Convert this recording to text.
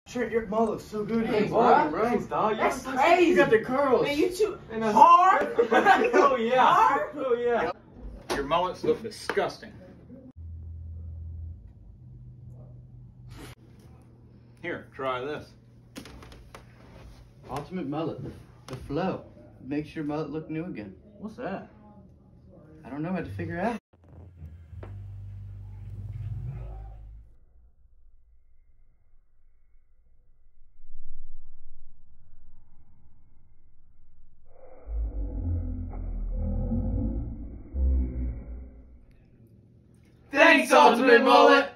Trent, your mullet looks so good. Hey, bro. Thanks, dog. That's crazy. You got the curls. Man, you too And hard. Oh yeah. Hard? Oh yeah. Your mullets look disgusting. Here, try this. Ultimate mullet, the flow. Makes your mullet look new again. What's that? I don't know how to figure out. Thanks, Ultimate Mullet.